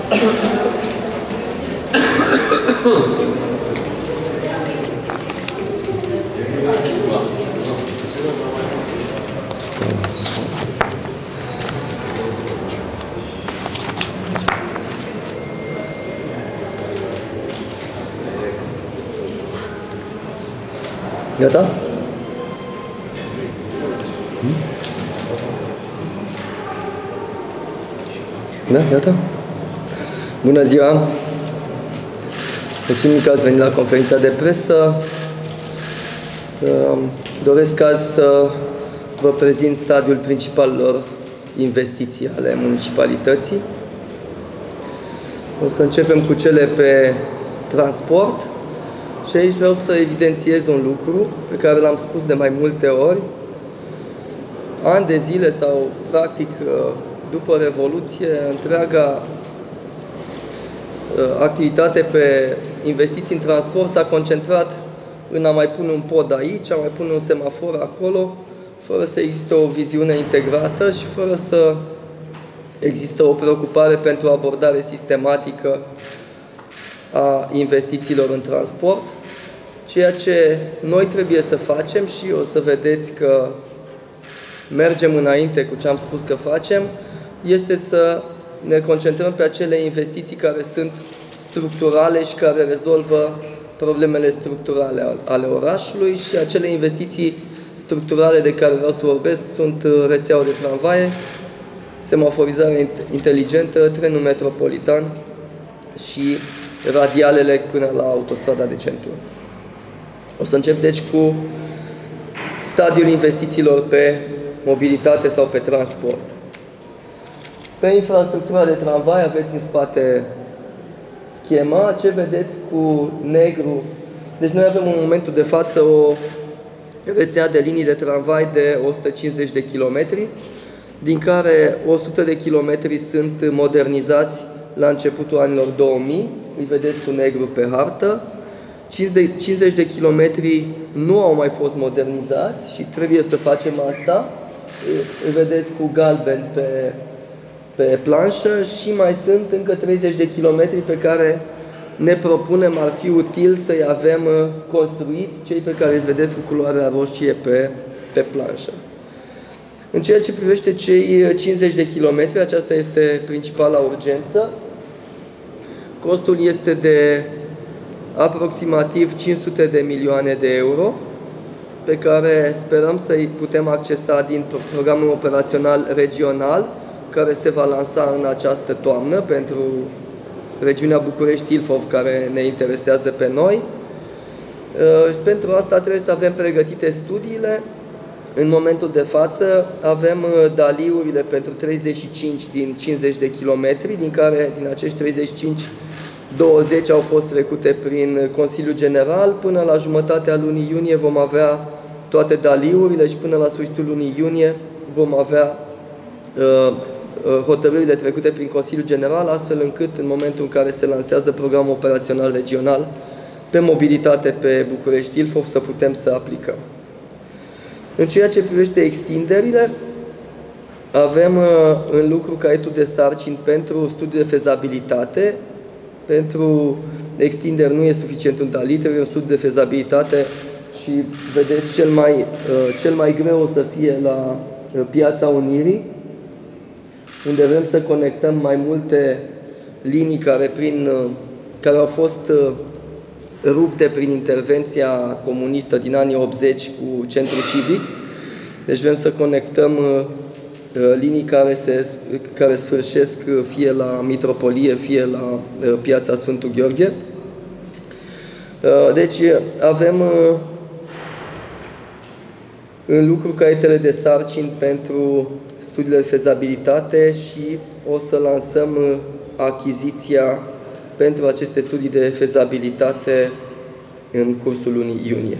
Gata? Da, gata? Bună ziua! Mulțumim că ați venit la conferința de presă. Doresc azi să vă prezint stadiul principalelor investiții ale municipalității. O să începem cu cele pe transport. Și aici vreau să evidențiez un lucru pe care l-am spus de mai multe ori. Ani de zile sau, practic, după Revoluție, întreaga activitate pe investiții în transport s-a concentrat în a mai pune un pod aici, a mai pune un semafor acolo, fără să existe o viziune integrată și fără să există o preocupare pentru o abordare sistematică a investițiilor în transport. Ceea ce noi trebuie să facem, și o să vedeți că mergem înainte cu ce am spus că facem, este să ne concentrăm pe acele investiții care sunt structurale și care rezolvă problemele structurale ale orașului, și acele investiții structurale de care vreau să vorbesc sunt rețeaua de tramvaie, semaforizare inteligentă, trenul metropolitan și radialele până la autostrada de centură. O să încep deci cu stadiul investițiilor pe mobilitate sau pe transport. Pe infrastructura de tramvai aveți în spate schema. Ce vedeți cu negru? Deci noi avem în momentul de față o rețea de linii de tramvai de 150 de kilometri, din care 100 de kilometri sunt modernizați la începutul anilor 2000, îi vedeți cu negru pe hartă. 50 de kilometri nu au mai fost modernizați și trebuie să facem asta. Îi vedeți cu galben pe planșă, și mai sunt încă 30 de kilometri pe care ne propunem, ar fi util să-i avem construiți, cei pe care îi vedeți cu culoarea roșie pe planșă. În ceea ce privește cei 50 de kilometri, aceasta este principala urgență. Costul este de aproximativ 500 de milioane de euro, pe care sperăm să-i putem accesa din programul operațional regional, care se va lansa în această toamnă pentru regiunea București-Ilfov, care ne interesează pe noi. Pentru asta trebuie să avem pregătite studiile. În momentul de față avem daliurile pentru 35 din 50 de kilometri, din care din acești 35, 20 au fost trecute prin Consiliul General. Până la jumătatea lunii iunie vom avea toate daliurile și până la sfârșitul lunii iunie vom avea hotărârile trecute prin Consiliul General, astfel încât în momentul în care se lansează programul operațional regional pe mobilitate pe București-Ilfov să putem să aplicăm. În ceea ce privește extinderile, avem în lucru caietul de sarcini pentru studiul de fezabilitate. Pentru extinderi nu e suficient un dalit, trebuie un studiu de fezabilitate și vedeți cel mai greu o să fie la Piața Unirii, unde vrem să conectăm mai multe linii care au fost rupte prin intervenția comunistă din anii 80 cu centrul civic. Deci vrem să conectăm linii care sfârșesc fie la Mitropolie, fie la Piața Sfântul Gheorghe. Deci avem în lucru caietele de sarcini pentru studiile de fezabilitate și o să lansăm achiziția pentru aceste studii de fezabilitate în cursul lunii iunie.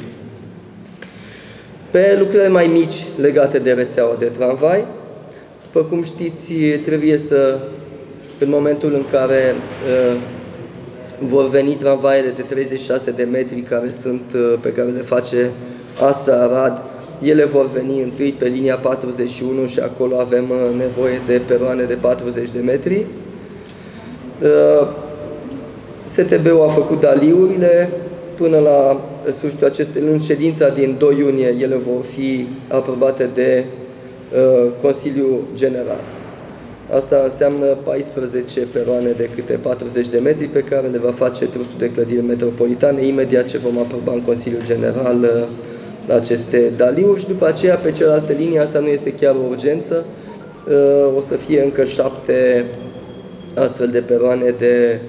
Pe lucrurile mai mici legate de rețeaua de tramvai, după cum știți, trebuie să, în momentul în care vor veni tramvaiele de 36 de metri pe care le face Astra Arad, ele vor veni întâi pe linia 41 și acolo avem nevoie de peroane de 40 de metri. STB-ul a făcut daliurile până la sfârșitul acestei luni, ședința din 2 iunie, ele vor fi aprobate de Consiliul General. Asta înseamnă 14 peroane de câte 40 de metri pe care le va face Trustul de Clădiri Metropolitane imediat ce vom aproba în Consiliul General aceste daliuri și după aceea pe celelalte linii, asta nu este chiar o urgență, o să fie încă 7 astfel de peroane de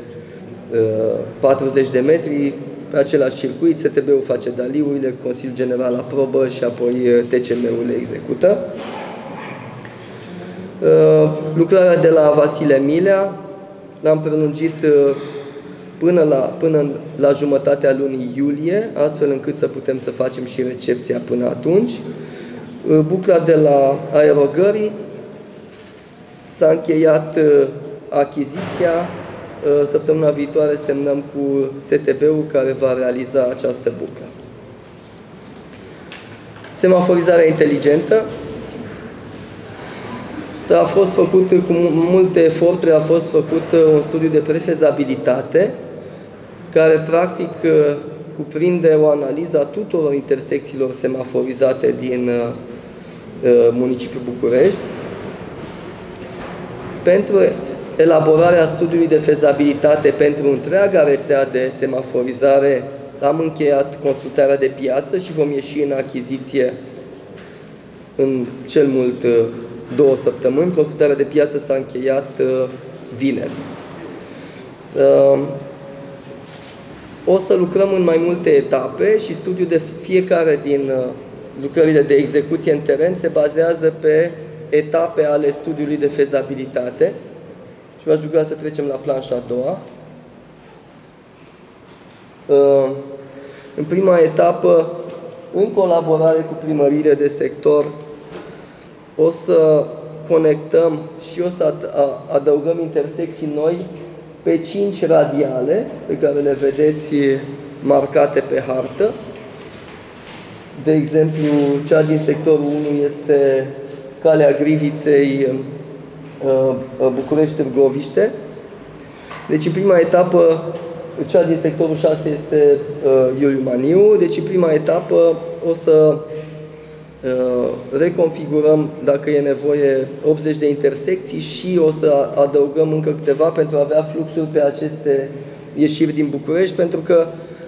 40 de metri pe același circuit. STB-ul face daliurile, Consiliul General aprobă și apoi TCM-ul le execută. Lucrarea de la Vasile Milea l-am prelungit până la jumătatea lunii iulie, astfel încât să putem să facem și recepția până atunci. Bucla de la Aerogării s-a încheiat achiziția. Săptămâna viitoare semnăm cu STB-ul care va realiza această buclă. Semaforizarea inteligentă. A fost făcut cu multe eforturi, a fost făcut un studiu de prefezabilitate care practic cuprinde o analiză a tuturor intersecțiilor semaforizate din municipiul București. Pentru elaborarea studiului de fezabilitate pentru întreaga rețea de semaforizare am încheiat consultarea de piață și vom ieși în achiziție în cel mult 2 săptămâni. Consultarea de piață s-a încheiat vineri. O să lucrăm în mai multe etape și studiul de fiecare din lucrările de execuție în teren se bazează pe etape ale studiului de fezabilitate. Și v-aș ruga să trecem la planșa a doua. În prima etapă, în colaborare cu primăriile de sector, o să conectăm și o să adăugăm intersecții noi pe 5 radiale pe care le vedeți marcate pe hartă. De exemplu, cea din sectorul 1 este Calea Griviței, București-Târgoviște. Deci, în prima etapă, cea din sectorul 6 este Iuliu Maniu. Deci, în prima etapă, o să reconfigurăm, dacă e nevoie, 80 de intersecții și o să adăugăm încă câteva pentru a avea fluxul pe aceste ieșiri din București, pentru că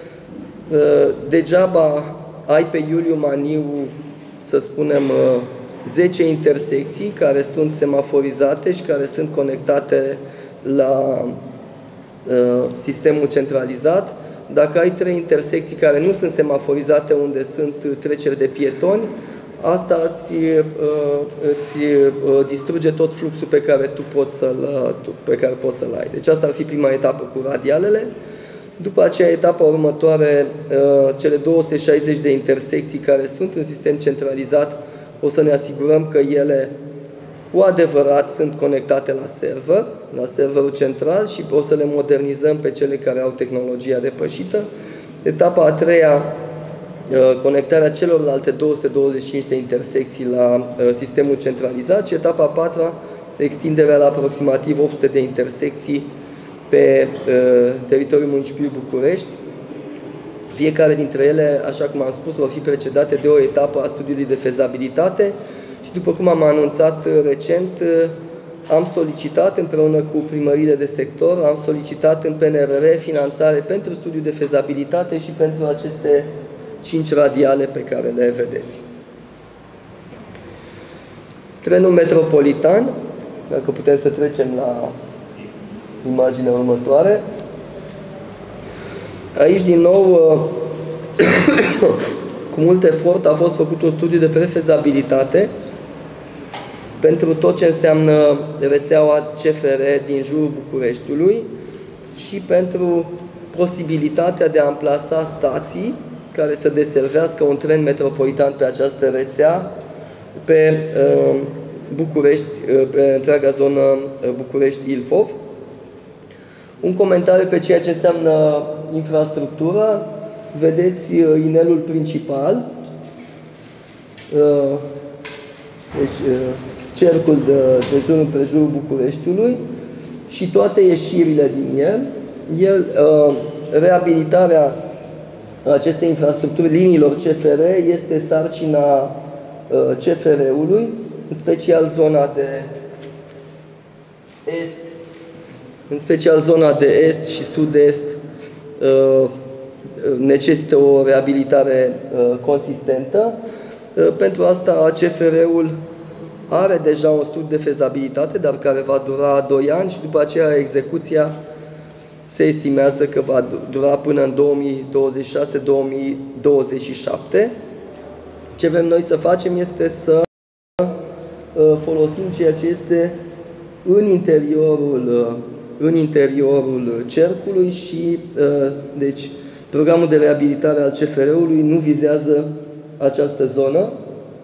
degeaba ai pe Iuliu Maniu, să spunem, 10 intersecții care sunt semaforizate și care sunt conectate la sistemul centralizat. Dacă ai 3 intersecții care nu sunt semaforizate, unde sunt treceri de pietoni, asta îți distruge tot fluxul pe care tu poți să-l ai. Deci asta ar fi prima etapă cu radialele. După aceea, etapa următoare, cele 260 de intersecții care sunt în sistem centralizat, o să ne asigurăm că ele cu adevărat sunt conectate la serverul central și o să le modernizăm pe cele care au tehnologia depășită. Etapa a treia, conectarea celorlalte 225 de intersecții la sistemul centralizat și etapa a patra, extinderea la aproximativ 800 de intersecții pe teritoriul municipiului București. Fiecare dintre ele, așa cum am spus, vor fi precedate de o etapă a studiului de fezabilitate și după cum am anunțat recent, am solicitat împreună cu primăriile de sector, am solicitat în PNRR finanțare pentru studiul de fezabilitate și pentru aceste 5 radiale pe care le vedeți. Trenul metropolitan, dacă putem să trecem la imaginea următoare. Aici, din nou, cu mult efort a fost făcut un studiu de prefezabilitate pentru tot ce înseamnă rețeaua CFR din jurul Bucureștiului și pentru posibilitatea de a amplasa stații care să deservească un tren metropolitan pe această rețea pe București, pe întreaga zonă București-Ilfov. Un comentariu pe ceea ce înseamnă infrastructura. Vedeți inelul principal, deci cercul de jur împrejurul Bucureștiului și toate ieșirile din el. Reabilitarea acestei infrastructuri, liniilor CFR, este sarcina CFR-ului, în special zona de est, în special zona de est și sud-est necesită o reabilitare consistentă. Pentru asta CFR-ul are deja un studiu de fezabilitate, dar care va dura 2 ani și după aceea execuția se estimează că va dura până în 2026-2027. Ce vrem noi să facem este să folosim ceea ce este în interiorul cercului și deci programul de reabilitare al CFR-ului nu vizează această zonă.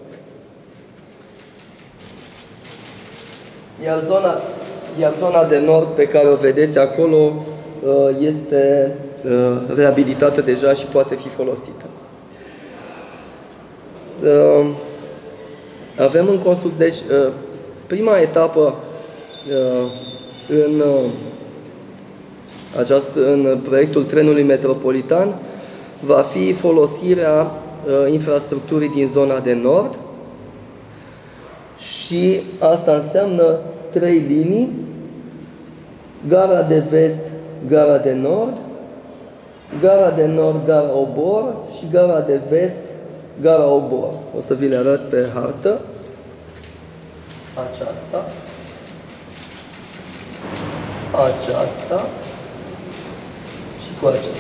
Iar zona de nord pe care o vedeți acolo este reabilitată deja și poate fi folosită. Avem în consult, deci prima etapă în proiectul trenului metropolitan va fi folosirea infrastructurii din zona de nord și asta înseamnă 3 linii: Gara de Vest, Gara de Nord, Gara de Nord, Gara Obor și Gara de Vest, Gara Obor. O să vi le arăt pe hartă. Aceasta și cu aceasta.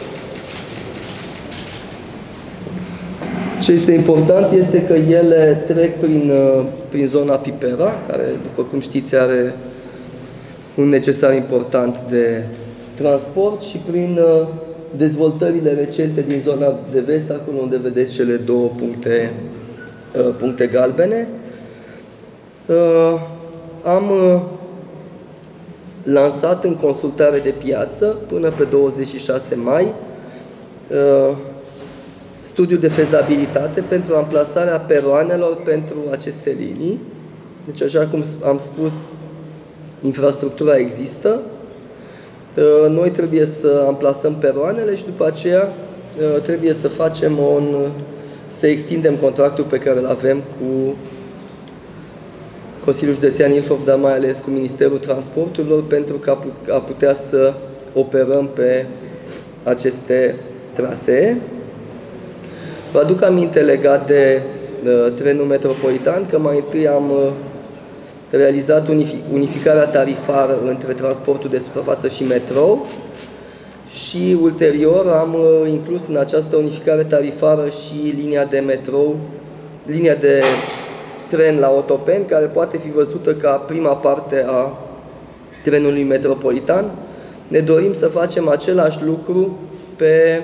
Ce este important este că ele trec prin zona Pipera, care, după cum știți, are un necesar important de transport, și prin dezvoltările recente din zona de vest, acolo unde vedeți cele 2 puncte galbene. Am lansat în consultare de piață până pe 26 mai studiul de fezabilitate pentru amplasarea peroanelor pentru aceste linii. Deci, așa cum am spus, infrastructura există. Noi trebuie să amplasăm peroanele și după aceea trebuie să să extindem contractul pe care îl avem cu Consiliul Județean Ilfov, dar mai ales cu Ministerul Transporturilor, pentru a putea să operăm pe aceste trasee. Vă aduc aminte legat de trenul metropolitan că mai întâi am realizat unificarea tarifară între transportul de suprafață și metrou și ulterior am inclus în această unificare tarifară și linia de metrou, linia de tren la Otopeni, care poate fi văzută ca prima parte a trenului metropolitan. Ne dorim să facem același lucru pe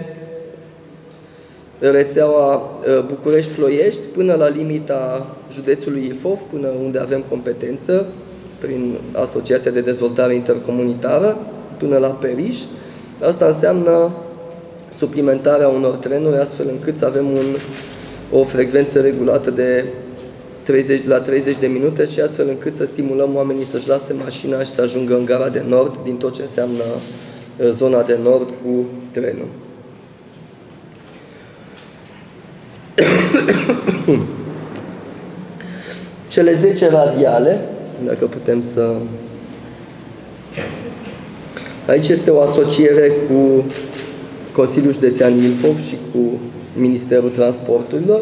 rețeaua București-Ploiești până la limita județului Ilfov, până unde avem competență prin Asociația de Dezvoltare Intercomunitară, până la Periș. Asta înseamnă suplimentarea unor trenuri, astfel încât să avem o frecvență regulată de 30 de minute și astfel încât să stimulăm oamenii să-și lase mașina și să ajungă în Gara de Nord, din tot ce înseamnă zona de nord cu trenul. Cele 10 radiale, dacă putem să... Aici este o asociere cu Consiliul Județean Ilfov și cu Ministerul Transporturilor.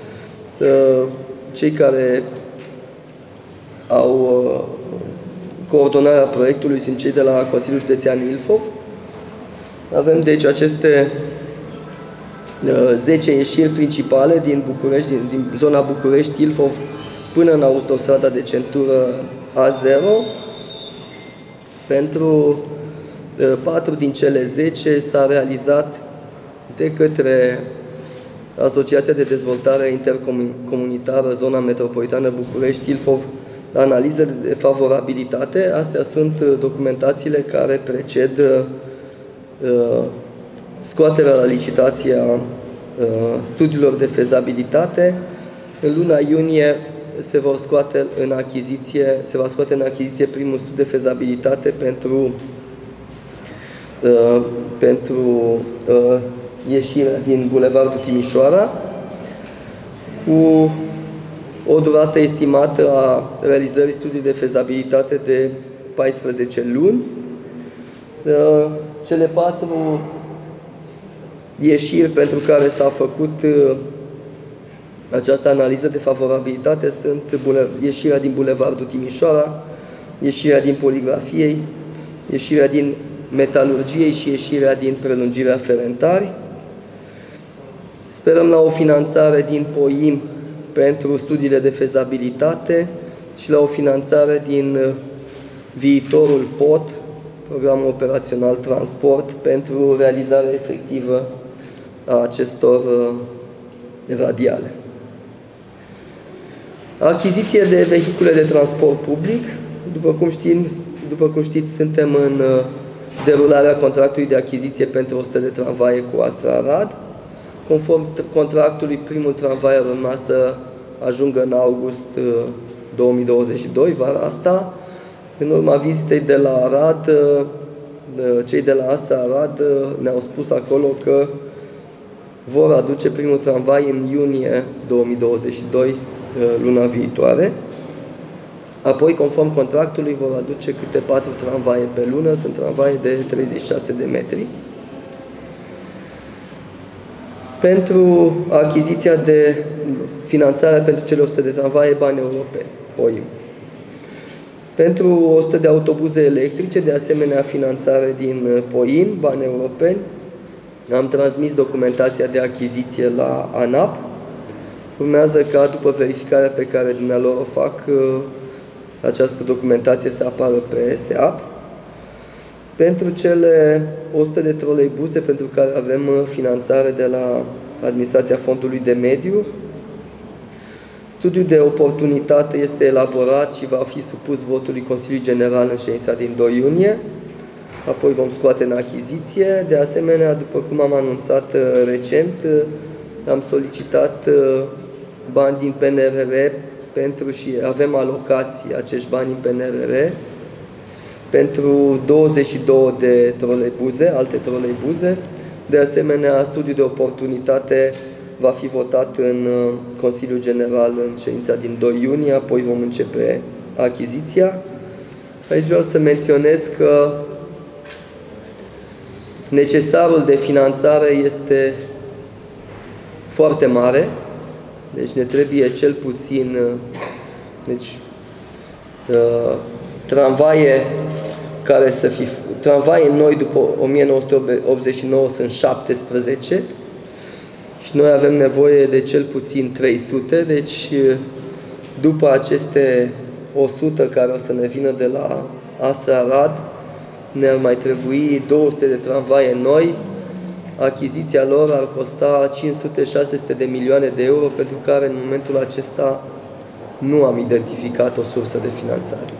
Cei care au coordonarea proiectului sunt cei de la Consiliul Județean Ilfov. Avem deci aceste 10 ieșiri principale din București, din zona București-Ilfov până în autostrada de centură A0. Pentru 4 din cele 10 s-a realizat de către Asociația de Dezvoltare Intercomunitară Zona Metropolitană București-Ilfov analiză de favorabilitate. Astea sunt documentațiile care preced scoaterea la licitație a studiilor de fezabilitate. În luna iunie se va scoate în achiziție primul studiu de fezabilitate pentru ieșirea din Bulevardul Timișoara, cu o durată estimată a realizării studiului de fezabilitate de 14 luni. Cele 4 ieșiri pentru care s-a făcut această analiză de favorabilitate sunt ieșirea din Bulevardul Timișoara, ieșirea din Poligrafiei, ieșirea din Metalurgiei și ieșirea din Prelungirea Ferentari. Sperăm la o finanțare din POIM pentru studiile de fezabilitate și la o finanțare din viitorul POT, Programul Operațional Transport, pentru realizarea efectivă a acestor radiale. Achiziție de vehicule de transport public. După cum știți, suntem în derularea contractului de achiziție pentru 100 de tramvaie cu Astra Arad. Conform contractului, primul tramvai ar urma să ajungă în august 2022, vara asta. În urma vizitei de la Arad, cei de la Astra Arad ne-au spus acolo că vor aduce primul tramvai în iunie 2022, luna viitoare. Apoi, conform contractului, vor aduce câte 4 tramvaie pe lună, sunt tramvaie de 36 de metri. Pentru achiziția de finanțare pentru cele 100 de tramvaie, bani europeni, POIM. Pentru 100 de autobuze electrice, de asemenea finanțare din POIM, bani europeni. Am transmis documentația de achiziție la ANAP. Urmează ca, după verificarea pe care dumnealor o fac, această documentație să apară pe SEAP. Pentru cele 100 de troleibuze pentru care avem finanțare de la Administrația Fondului de Mediu, studiul de oportunitate este elaborat și va fi supus votului Consiliului General în ședința din 2 iunie. Apoi vom scoate în achiziție. De asemenea, după cum am anunțat recent, am solicitat bani din PNRR și avem alocații acești bani în PNRR pentru 22 de troleibuze, alte troleibuze. De asemenea, studiul de oportunitate va fi votat în Consiliul General în ședința din 2 iunie, apoi vom începe achiziția. Aici vreau să menționez că necesarul de finanțare este foarte mare, deci ne trebuie cel puțin tramvaie noi după 1989 sunt 17 și noi avem nevoie de cel puțin 300, deci după aceste 100 care o să ne vină de la Astra Arad, ne-ar mai trebui 200 de tramvaie noi. Achiziția lor ar costa 500-600 de milioane de euro, pentru care în momentul acesta nu am identificat o sursă de finanțare.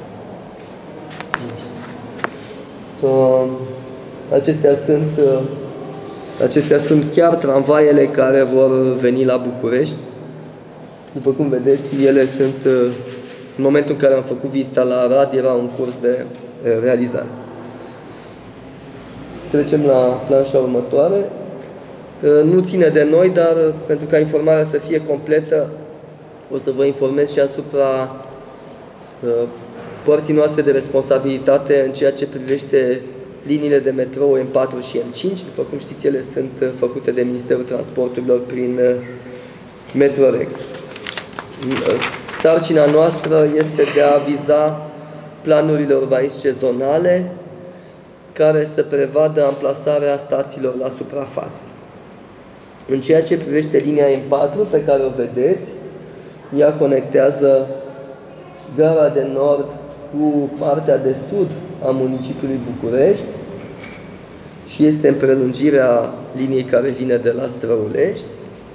Acestea sunt chiar tramvaiele care vor veni la București. După cum vedeți, ele sunt, în momentul în care am făcut vizita la Arad, era un curs de realizare. Trecem la planșa următoare. Nu ține de noi, dar pentru ca informarea să fie completă, o să vă informez și asupra părții noastre de responsabilitate în ceea ce privește liniile de metrou M4 și M5. După cum știți, ele sunt făcute de Ministerul Transporturilor prin Metrorex. Sarcina noastră este de a aviza planurile urbanistice zonale care să prevadă amplasarea stațiilor la suprafață. În ceea ce privește linia M4 pe care o vedeți, ea conectează Gara de Nord cu partea de sud a municipiului București și este în prelungirea liniei care vine de la Străulești.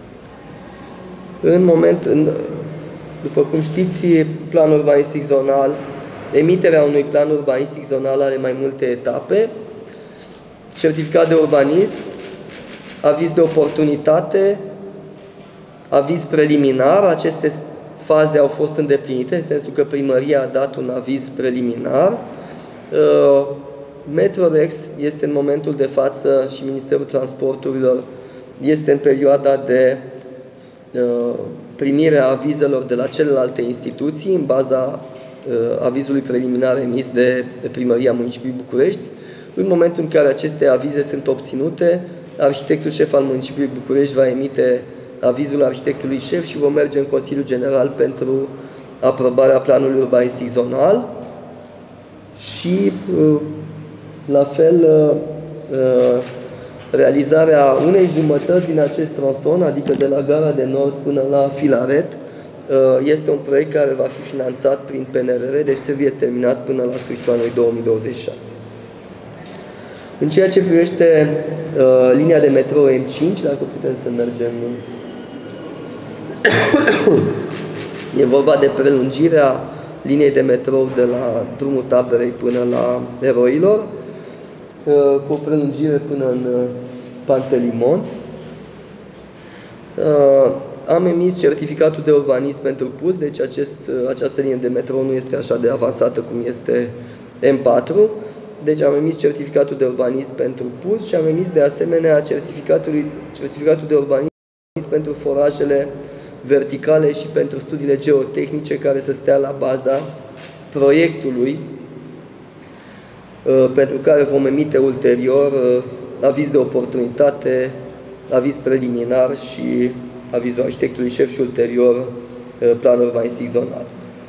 După cum știți, planul urbanistic zonal, emiterea unui plan urbanistic zonal are mai multe etape: certificat de urbanism, aviz de oportunitate, aviz preliminar. Aceste faze au fost îndeplinite, în sensul că primăria a dat un aviz preliminar. Metrorex este în momentul de față și Ministerul Transporturilor este în perioada de primire a avizelor de la celelalte instituții în baza avizului preliminar emis de Primăria Municipiului București. În momentul în care aceste avize sunt obținute, arhitectul șef al Municipiului București va emite avizul arhitectului șef și vom merge în Consiliul General pentru aprobarea planului urbanistic zonal și la fel realizarea unei jumătăți din acest tronson, adică de la Gara de Nord până la Filaret, este un proiect care va fi finanțat prin PNRR, deci trebuie terminat până la sfârșitul anului 2026. În ceea ce privește linia de metrou M5, dacă putem să mergem, e vorba de prelungirea liniei de metrou de la drumul Taberei până la Eroilor, cu o prelungire până în Pantelimon. Am emis certificatul de urbanism pentru PUS, deci această linie de metrou nu este așa de avansată cum este M4. Deci am emis certificatul de urbanism pentru PUS și am emis de asemenea certificatul de urbanism pentru forajele verticale și pentru studiile geotehnice care să stea la baza proiectului pentru care vom emite ulterior aviz de oportunitate, aviz preliminar și avizul arhitectului șef și ulterior planul urbanistic zonal.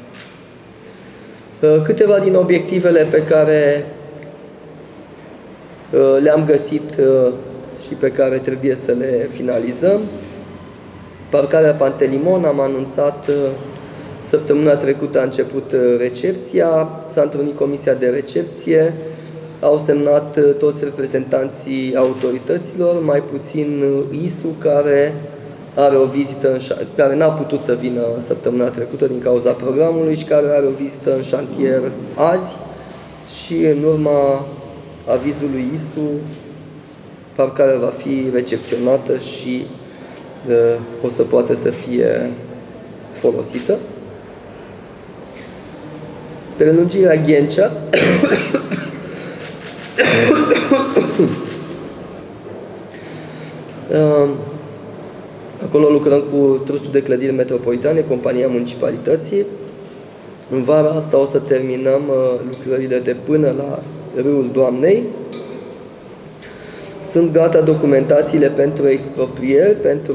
Câteva din obiectivele pe care le-am găsit și pe care trebuie să le finalizăm. Parcarea Pantelimon, am anunțat săptămâna trecută, a început recepția, s-a întrunit comisia de recepție, au semnat toți reprezentanții autorităților, mai puțin ISU, care are o vizită, care n-a putut să vină săptămâna trecută din cauza programului și care are o vizită în șantier azi și în urma avizului ISU, parcarea va fi recepționată și o să poată să fie folosită. Prelungirea Ghencea. Acolo lucrăm cu Trustul de Clădiri Metropolitane, compania municipalității. În vara asta o să terminăm lucrările de până la Râul Doamnei. Sunt gata documentațiile pentru exproprieri, pentru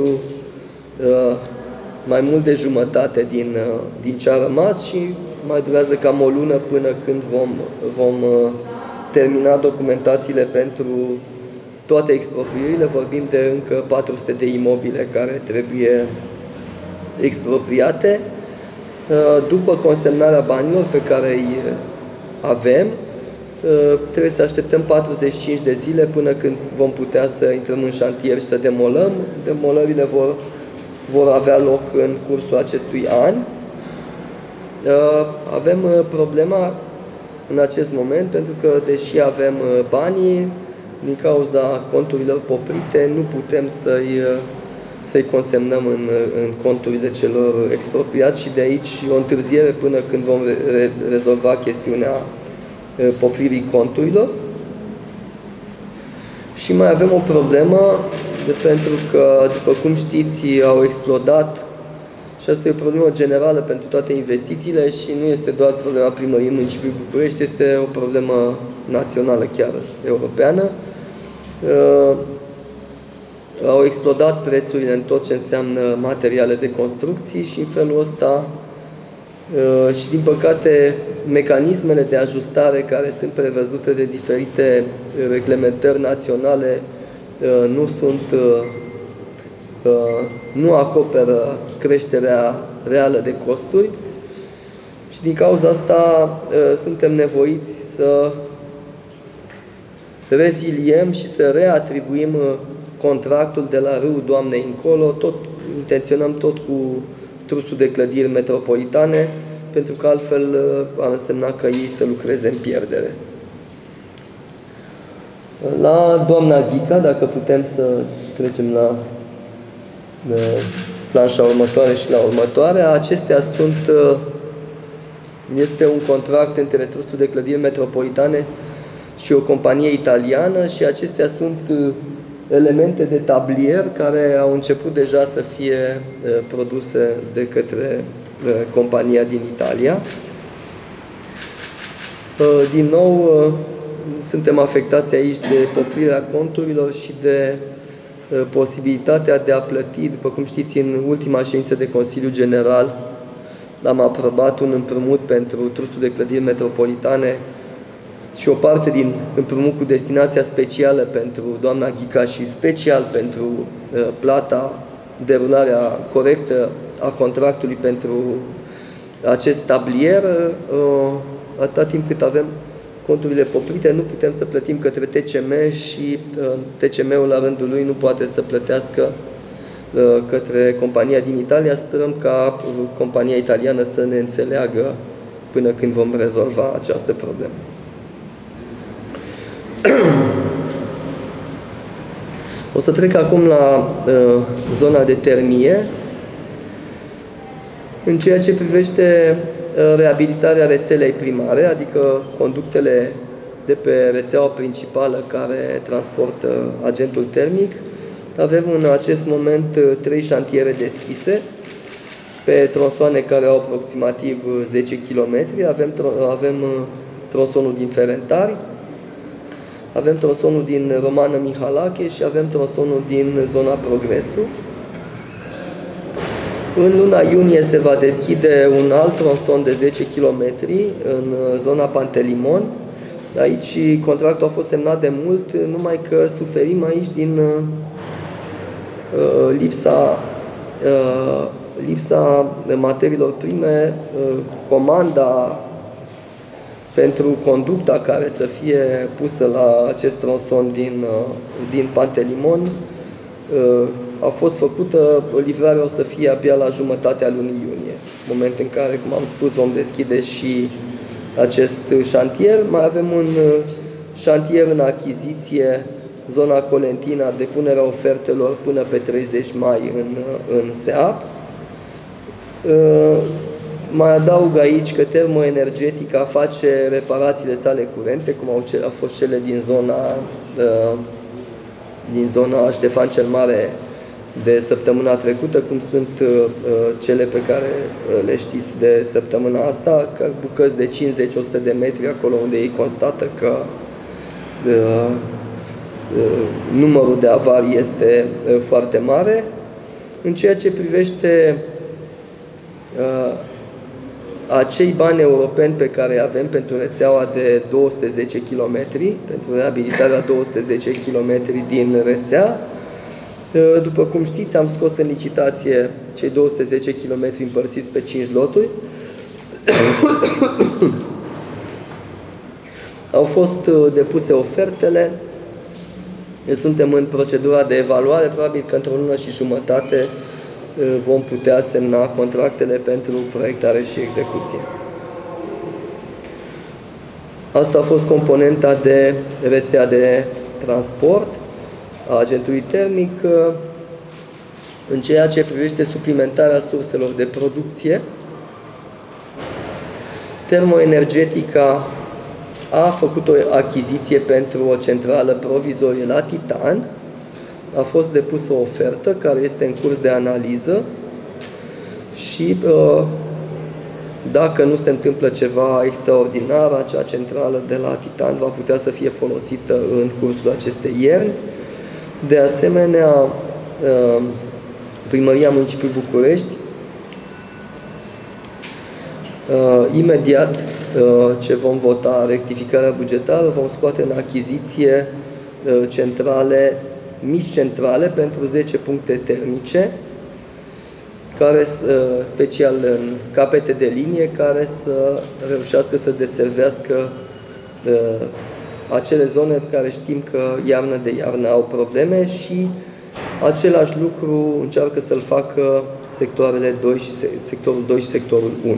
mai mult de jumătate din ce a rămas și mai durează cam o lună până când vom termina documentațiile pentru toate exproprierile. Vorbim de încă 400 de imobile care trebuie expropriate. După consemnarea banilor pe care îi avem, trebuie să așteptăm 45 de zile până când vom putea să intrăm în șantier și să demolăm. Demolările vor avea loc în cursul acestui an. Avem problema în acest moment pentru că, deși avem banii, din cauza conturilor poprite, nu putem să-i consemnăm în conturile celor expropriați și de aici o întârziere până când vom rezolva chestiunea popririi conturilor. Și mai avem o problemă, pentru că, după cum știți, au explodat, și asta e o problemă generală pentru toate investițiile și nu este doar problema primăriei Municipiului București, este o problemă națională, chiar europeană. Au explodat prețurile în tot ce înseamnă materiale de construcții și în felul ăsta și, din păcate, mecanismele de ajustare care sunt prevăzute de diferite reglementări naționale nu acoperă creșterea reală de costuri și din cauza asta suntem nevoiți să reziliem și să reatribuim contractul de la Râul Doamnei încolo. Intenționăm tot cu Trustul de Clădiri Metropolitane, pentru că altfel ar însemna că ei să lucreze în pierdere. La doamna Ghica, dacă putem să trecem la planșa următoare și la următoarea. Acestea sunt, este un contract între Trustul de Clădiri Metropolitane și o companie italiană și acestea sunt elemente de tablier care au început deja să fie produse de către compania din Italia. Din nou, suntem afectați aici de poprirea conturilor și de posibilitatea de a plăti. După cum știți, în ultima ședință de Consiliu General am aprobat un împrumut pentru Trustul de Clădiri Metropolitane și o parte din împrumut cu destinația specială pentru doamna Ghica și special pentru plata, derularea corectă a contractului pentru acest tablier. Atâta timp cât avem conturile poprite, nu putem să plătim către TCM și TCM-ul la rândul lui nu poate să plătească către compania din Italia. Sperăm ca compania italiană să ne înțeleagă până când vom rezolva această problemă. O să trec acum la zona de termie. În ceea ce privește reabilitarea rețelei primare, adică conductele de pe rețeaua principală care transportă agentul termic, avem în acest moment 3 șantiere deschise pe tronsoane care au aproximativ 10 km. Avem tronsonul din Ferentari, avem tronsonul din Romană Mihalache și avem tronsonul din zona Progresu. În luna iunie se va deschide un alt tronson de 10 km în zona Pantelimon. Aici contractul a fost semnat de mult, numai că suferim aici din lipsa materiilor prime. Comanda pentru conducta care să fie pusă la acest tronson din Pantelimon a fost făcută, livrarea o să fie abia la jumătatea lunii iunie, moment în care, cum am spus, vom deschide și acest șantier. Mai avem un șantier în achiziție, zona Colentina, depunerea ofertelor până pe 30 mai în SEAP. Mai adaug aici că Termoenergetica face reparațiile sale curente, cum au fost cele din zona Ștefan cel Mare de săptămâna trecută, cum sunt cele pe care le știți de săptămâna asta, că bucăți de 50-100 de metri acolo unde ei constată că numărul de avarii este foarte mare. În ceea ce privește acei bani europeni pe care îi avem pentru rețeaua de 210 km, pentru reabilitarea 210 km din rețea, după cum știți, am scos în licitație cei 210 km împărțiți pe 5 loturi. Au fost depuse ofertele, suntem în procedura de evaluare, probabil că într-o lună și jumătate vom putea semna contractele pentru proiectare și execuție. Asta a fost componenta de rețea de transport a agentului termic. În ceea ce privește suplimentarea surselor de producție, Termoenergetica a făcut o achiziție pentru o centrală provizorie la Titan. A fost depusă o ofertă care este în curs de analiză și dacă nu se întâmplă ceva extraordinar, acea centrală de la Titan va putea să fie folosită în cursul acestei ierni. De asemenea, Primăria Municipiului București, imediat ce vom vota rectificarea bugetară, vom scoate în achiziție centrale, mici centrale pentru 10 puncte termice, care, special în capete de linie, care să reușească să deservească acele zone pe care știm că iarnă de iarnă au probleme și același lucru încearcă să-l facă sectoarele 2 și sectorul 2 și sectorul 1.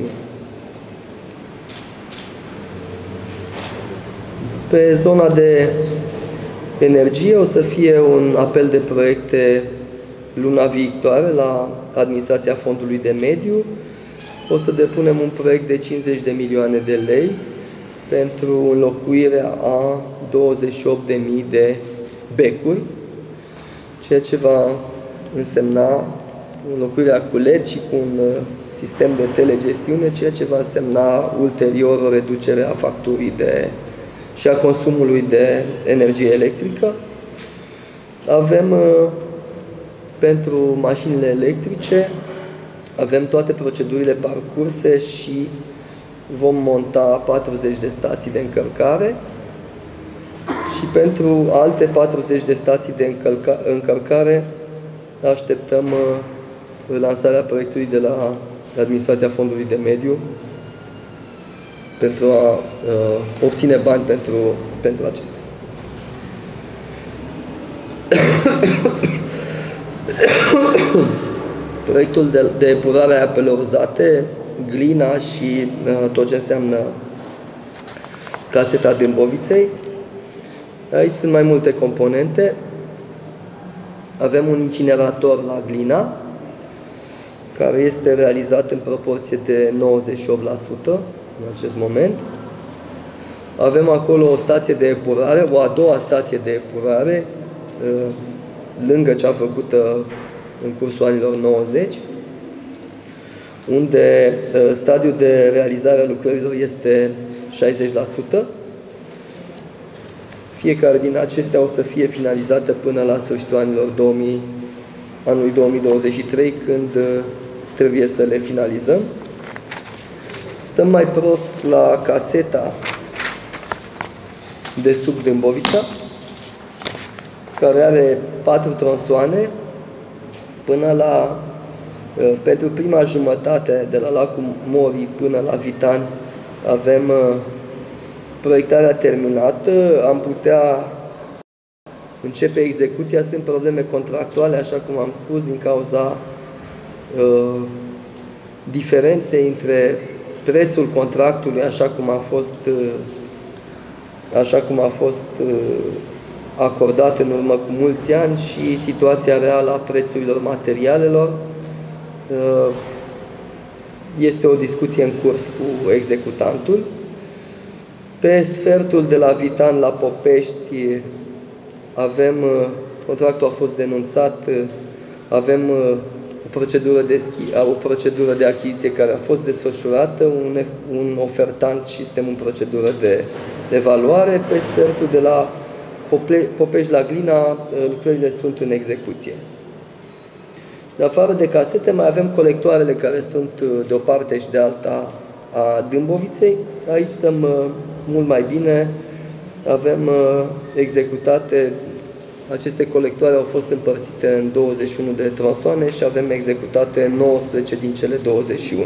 Pe zona de energie o să fie un apel de proiecte luna viitoare la Administrația Fondului de Mediu. O să depunem un proiect de 50 de milioane de lei pentru înlocuirea a 28.000 de becuri, ceea ce va însemna înlocuirea cu LED și cu un sistem de telegestiune, ceea ce va însemna ulterior o reducere a facturii și a consumului de energie electrică. Avem pentru mașinile electrice, avem toate procedurile parcurse și vom monta 40 de stații de încărcare și pentru alte 40 de stații de încărcare așteptăm lansarea proiectului de la Administrația Fondului de Mediu pentru a obține bani pentru acestea. Proiectul de epurare a apelor uzate, glina și tot ce înseamnă caseta Dâmboviței. Aici sunt mai multe componente. Avem un incinerator la glina, care este realizat în proporție de 98% în acest moment. Avem acolo o stație de epurare, o a doua stație de epurare, lângă cea făcută în cursul anilor 90, unde stadiul de realizare a lucrărilor este 60%. Fiecare din acestea o să fie finalizată până la sfârșitul anului 2023, când trebuie să le finalizăm. Stăm mai prost la caseta de sub Dâmbovița, care are 4 tronsoane până la, pentru prima jumătate de la lacul Morii până la Vitan avem proiectarea terminată, am putea începe execuția. Sunt probleme contractuale, așa cum am spus, din cauza diferenței între prețul contractului, așa cum a fost acordat în urmă cu mulți ani, și situația reală a prețurilor materialelor. Este o discuție în curs cu executantul. Pe sfertul de la Vitan la Popești contractul a fost denunțat, avem o procedură de achiziție care a fost desfășurată, un ofertant și suntem în procedură de evaluare. Pe sfertul de la Popești la Glina, lucrările sunt în execuție. În afară de casete, mai avem colectoarele care sunt de o parte și de alta a Dâmboviței. Aici stăm mult mai bine. Avem executate, aceste colectoare au fost împărțite în 21 de tronsoane și avem executate 19 din cele 21.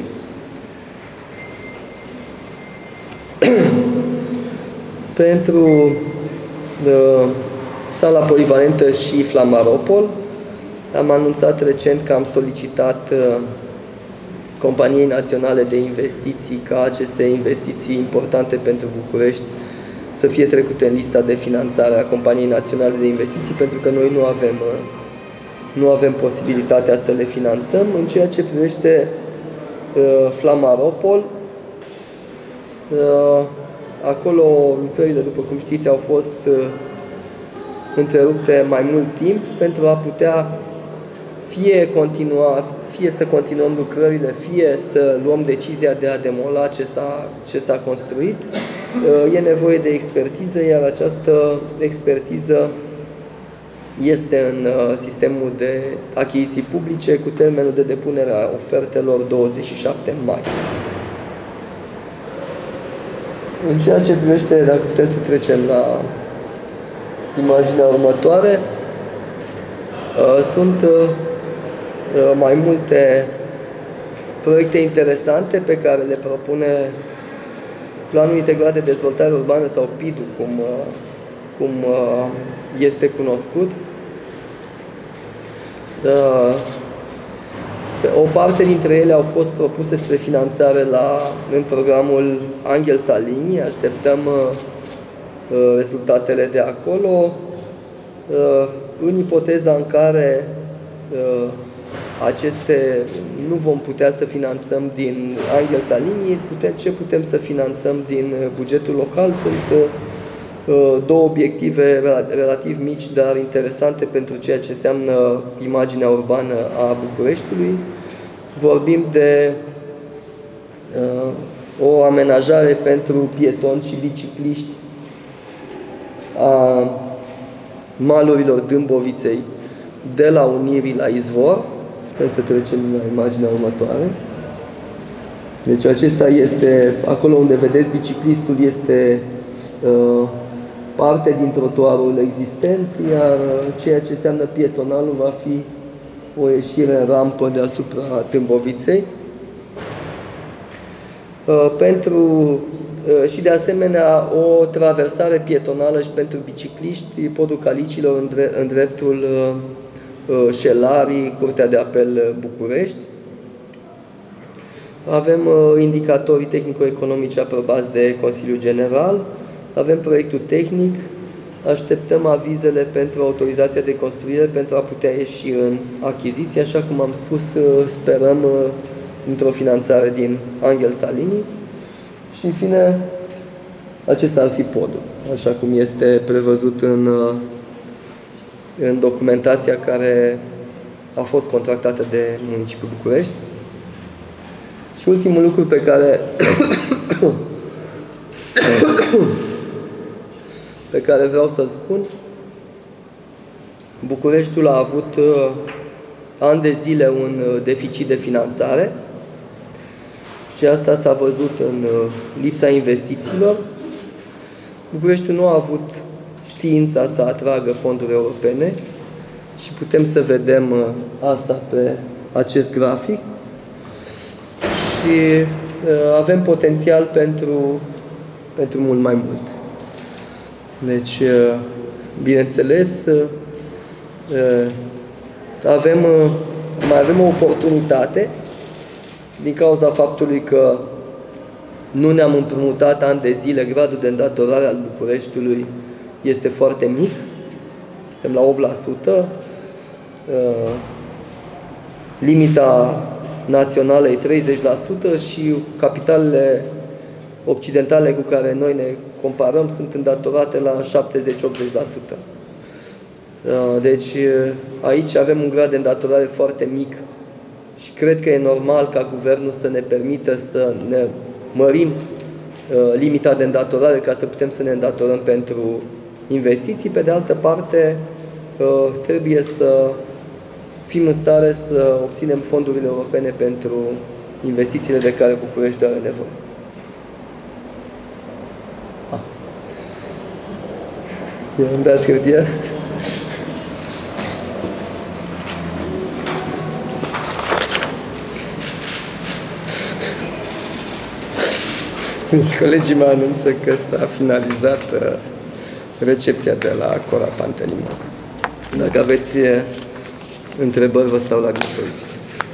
Pentru sala polivalentă și Flamaropol, am anunțat recent că am solicitat Companiei Naționale de Investiții ca aceste investiții importante pentru București să fie trecute în lista de finanțare a Companiei Naționale de Investiții, pentru că noi nu avem posibilitatea să le finanțăm. În ceea ce privește Flamaropol, acolo lucrările, după cum știți, au fost întrerupte mai mult timp pentru a putea fie să continuăm lucrările, fie să luăm decizia de a demola ce s-a construit. E nevoie de expertiză, iar această expertiză este în sistemul de achiziții publice cu termenul de depunere a ofertelor 27 mai. În ceea ce privește, dacă putem să trecem la imaginea următoare, sunt mai multe proiecte interesante pe care le propune Planul Integrat de Dezvoltare Urbană, sau PID-ul, cum este cunoscut. O parte dintre ele au fost propuse spre finanțare în programul Angel Salini. Așteptăm rezultatele de acolo. În ipoteza în care aceste nu vom putea să finanțăm din Angel Salini. Ce putem să finanțăm din bugetul local sunt două obiective relativ mici, dar interesante pentru ceea ce înseamnă imaginea urbană a Bucureștiului. Vorbim de o amenajare pentru pietoni și bicicliști a malurilor Dâmboviței de la Unirii la Izvor. Putem să trecem la imaginea următoare. Deci acesta este, acolo unde vedeți biciclistul, este parte din trotuarul existent, iar ceea ce înseamnă pietonalul va fi o ieșire în rampă deasupra Dâmboviței. Și de asemenea o traversare pietonală și pentru bicicliști, podul Calicilor în dreptul Șelarii, Curtea de Apel București. Avem indicatorii tehnico-economici aprobați de Consiliul General, avem proiectul tehnic, așteptăm avizele pentru autorizația de construire pentru a putea ieși în achiziție, așa cum am spus, sperăm într-o finanțare din Angel Salini. Și în fine, acesta ar fi podul, așa cum este prevăzut în documentația care a fost contractată de Municipiul București. Și ultimul lucru pe care vreau să-l spun, Bucureștiul a avut ani de zile un deficit de finanțare și asta s-a văzut în lipsa investițiilor. Bucureștiul nu a avut știința să atragă fonduri europene și putem să vedem asta pe acest grafic. Și avem potențial pentru mult mai mult. Deci, bineînțeles, mai avem o oportunitate din cauza faptului că nu ne-am împrumutat ani de zile, gradul de îndatorare al Bucureștiului este foarte mic, suntem la 8%, limita națională e 30% și capitalele occidentale cu care noi ne comparăm sunt îndatorate la 70-80%. Deci aici avem un grad de îndatorare foarte mic și cred că e normal ca guvernul să ne permită să ne mărim limita de îndatorare ca să putem să ne îndatorăm pentru investiții. Pe de altă parte, trebuie să fim în stare să obținem fondurile europene pentru investițiile de care Bucureștiul are nevoie. Îmi dați hârtia? Deci colegii mă anunță că s-a finalizat recepția de la Cora Pantelimon. Dacă aveți întrebări, vă stau la dispoziție.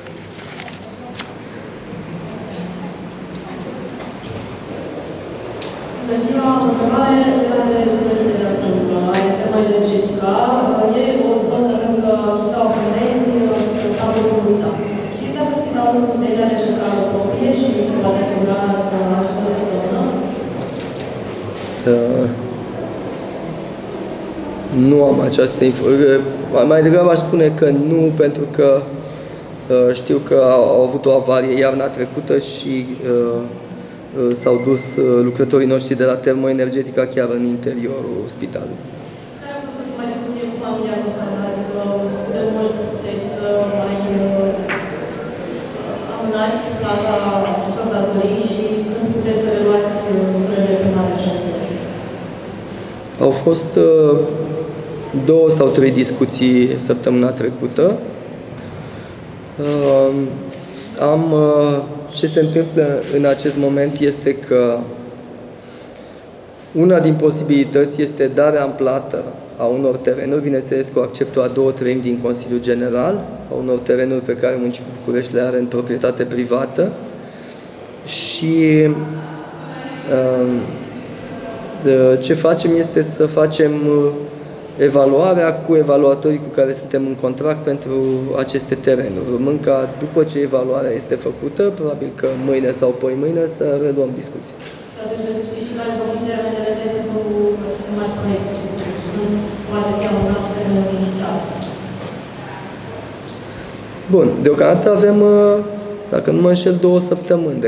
Bună ziua, întrebare legată de lucrurile de atunci. Tema energetică e o zonă lângă sau Fundeni, capul comunitar. Știți dacă Spitalul Fundeni are centrală proprie și se poate asigura această săptămână? Nu am această informație. Mai degrabă aș spune că nu, pentru că știu că au avut o avarie iarna trecută și s-au dus lucrătorii noștri de la termoenergetica chiar în interiorul spitalului. Care a fost mai discuție cu familia noastră? Adică cât de mult puteți să mai amânați plata acestor datorii și când puteți să reluați lucrările primare centrale? Au fost 2 sau 3 discuții săptămâna trecută. Ce se întâmplă în acest moment este că una din posibilități este darea în plată a unor terenuri, bineînțeles cu acceptul a 2/3 din Consiliul General, a unor terenuri pe care Municipiul București le are în proprietate privată și ce facem este să facem evaluarea cu evaluatorii cu care suntem în contract pentru aceste terenuri. Urmând ca, după ce evaluarea este făcută, probabil că mâine sau poimâine, să reluăm discuții. Și atunci veți ști și care vor fi termenele pentru aceste mari proiecte, când poate chiar un alt termen inițial. Bun, deocamdată avem, dacă nu mă înșel, 2 săptămâni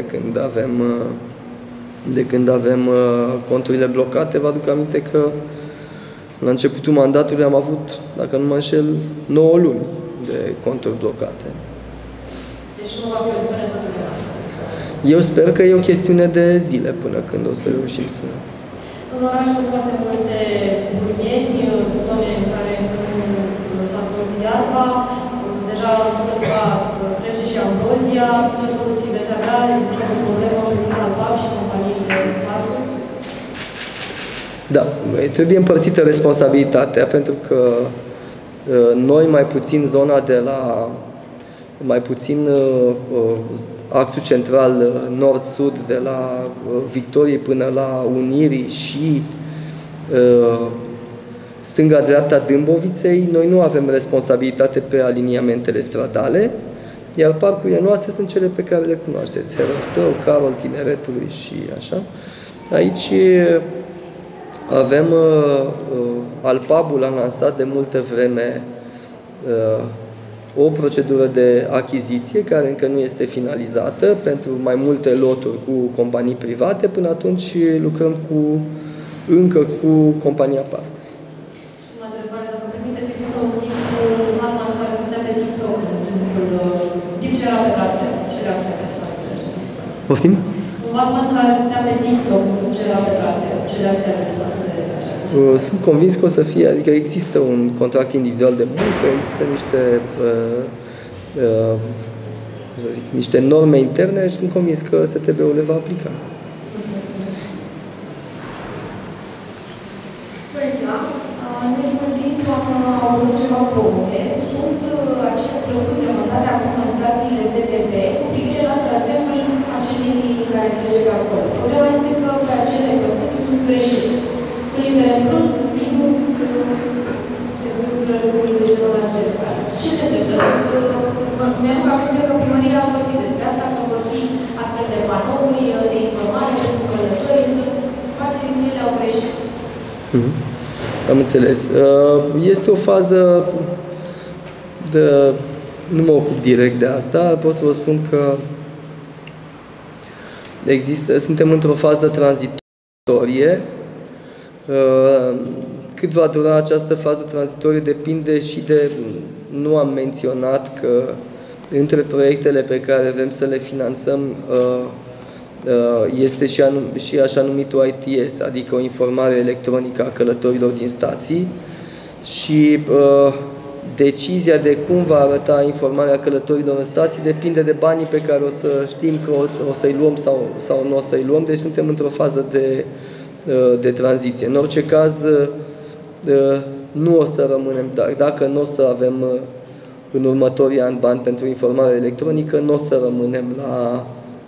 de când avem conturile blocate. Vă aduc aminte că la începutul mandatului am avut, dacă nu mă înșel, 9 luni de conturi blocate. Deci nu va fi o diferență de mare. Eu sper că e o chestiune de zile până când o să reușim să... În oraș sunt foarte multe buruieni, zone în care nu s-a produs iarba, deja va crește și ambrozia. Ce soluții veți avea? Există o problemă în privința PAC și companiile de parcuri? Da, trebuie împărțită responsabilitatea, pentru că noi, mai puțin zona de la, mai puțin axul central nord-sud, de la Victoriei până la Unirii și stânga-dreapta Dâmboviței, noi nu avem responsabilitate pe aliniamentele stradale, iar parcurile noastre sunt cele pe care le cunoașteți, Herăstrău, Carol Tineretului și așa. Aici avem, Alpabul a lansat de multă vreme o procedură de achiziție care încă nu este finalizată pentru mai multe loturi cu companii private. Până atunci lucrăm încă cu compania Parc. Mă întrebare, dacă permiteți, există un clip cu un Batman care se dea pe TikTok în timp ce era pe traseu. Ce reacție aveți față de această situație? Poftim? Un Batman care se dea pe TikTok în timp ce era pe traseu. Ce reacție aveți față de această situație? Sunt convins că o să fie, adică există un contract individual de muncă, există niște norme interne și sunt convins că STB-ul le va aplica. Bună ziua! În ultimul timp am avut ceva proze. Sunt acele plăcuțe mandate acum în stațiile STB cu privire la traseul acelei linii care trece pe acolo. Problema este că pe acele plăcuțe sunt greșite. Sunt litere în plus, minus, se întâmplă lucruri de genul acesta. Ce se întâmplă? Mi-am aminte că primăria a vorbit despre asta, că vor fi astfel de panouri de informare pentru călători, poate din ele au greșit. Am înțeles. Este o fază de... Nu mă ocup direct de asta, pot să vă spun că suntem într-o fază tranzitorie. Cât va dura această fază tranzitorie depinde și de... Nu am menționat că între proiectele pe care vrem să le finanțăm este și așa numitul ITS, adică o informare electronică a călătorilor din stații și decizia de cum va arăta informarea călătorilor în stații depinde de banii pe care o să știm că o să-i luăm sau nu o să-i luăm, deci suntem într-o fază de tranziție. În orice caz, nu o să rămânem, dacă nu o să avem în următorii ani bani pentru informare electronică, nu o să rămânem la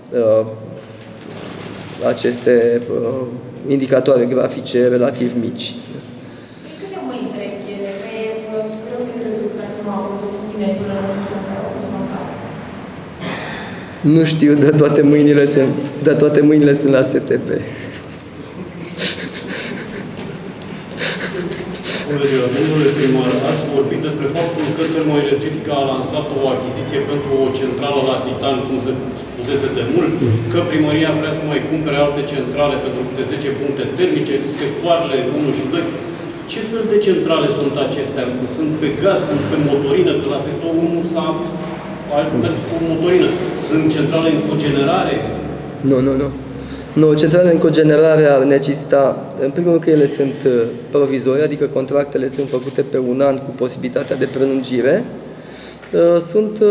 aceste indicatoare grafice relativ mici. Cât de mâini trec ele? Că e greu de crezut că nu au văzut nimeni până în momentul în care au fost mâncate. Nu știu, dar toate mâinile sunt la STB. Domnule primar, ați vorbit despre faptul că Termoenergetica a lansat o achiziție pentru o centrală la Titan, cum se spusese de mult, că primăria vrea să mai cumpere alte centrale pentru câte 10 puncte termice, sectoarele 1 și 2. Ce fel de centrale sunt acestea? Sunt pe gaz, sunt pe motorină, că la sectorul 1 s-a mers cu motorină. Sunt centrale în cogenerare? Nu. Nu, centralele în cogenerare ar necesita, în primul rând că ele sunt provizorii, adică contractele sunt făcute pe un an cu posibilitatea de prelungire. Sunt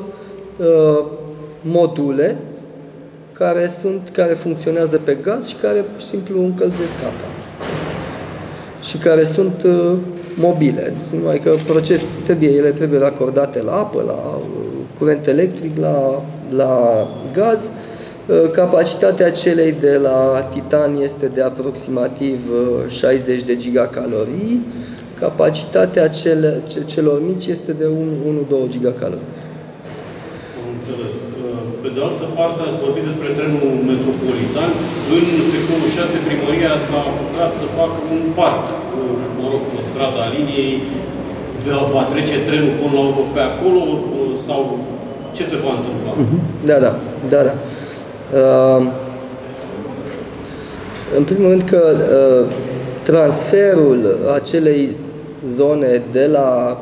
module care funcționează pe gaz și care pur și simplu încălzesc apa. Și care sunt mobile. Numai că ele trebuie racordate la apă, la curent electric, la gaz. Capacitatea celei de la Titan este de aproximativ 60 de gigacalorii, Capacitatea celor mici este de 1-2 gigacalori. Am înțeles. Pe de altă parte, ați vorbit despre trenul metropolitan. În sectorul 6, primăria s-a apucat să facă un parc, mă rog, pe strada liniei. Va trece trenul până la urmă pe acolo sau ce se va întâmpla? Da. În primul rând că transferul acelei zone de la...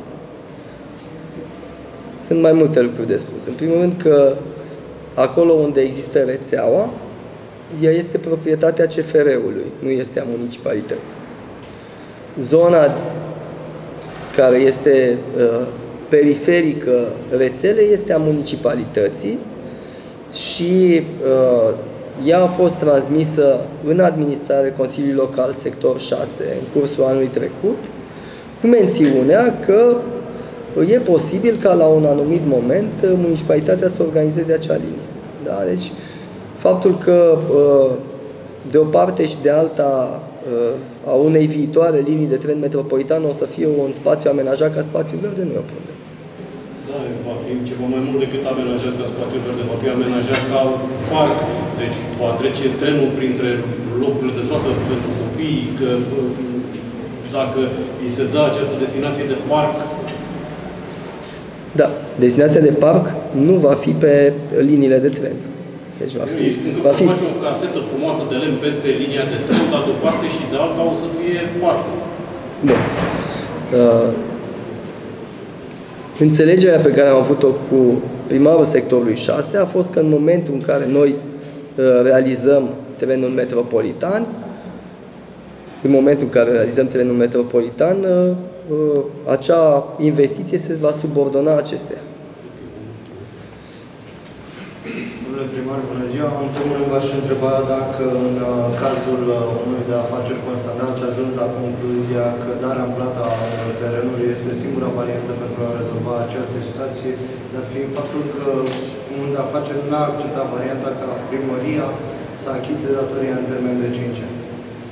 Sunt mai multe lucruri de spus. În primul rând că acolo unde există rețeaua, ea este proprietatea CFR-ului, nu este a municipalității. Zona care este periferică rețelei este a municipalității și ea a fost transmisă în administrare Consiliului Local Sector 6 în cursul anului trecut, cu mențiunea că e posibil ca la un anumit moment municipalitatea să organizeze acea linie. Da? Deci, faptul că de o parte și de alta a unei viitoare linii de tren metropolitan o să fie un spațiu amenajat ca spațiu verde, nu e o problemă. Da, va fi ceva mai mult decât amenajat ca spațiu verde, va fi amenajat ca parc. Deci va trece trenul printre locurile de joacă pentru copii, că dacă îi se dă această destinație de parc. Da, destinația de parc nu va fi pe liniile de tren. Deci va fi face o casetă frumoasă de lemn peste linia de tren, dar de o parte și de alta o să fie parc. Bun. Înțelegerea pe care am avut-o cu primarul sectorului 6 a fost că în momentul în care noi realizăm trenul metropolitan, acea investiție se va subordona acesteia. Domnule primar, bună ziua. În primul rând v-aș întreba dacă în cazul unui de afaceri constatat ați ajuns la concluzia că darea în plata terenului este singura variantă pentru a rezolva această situație, dar fiind faptul că unul de afaceri n-a acceptat varianta ca primăria să achite datoria în termen de 5 ani.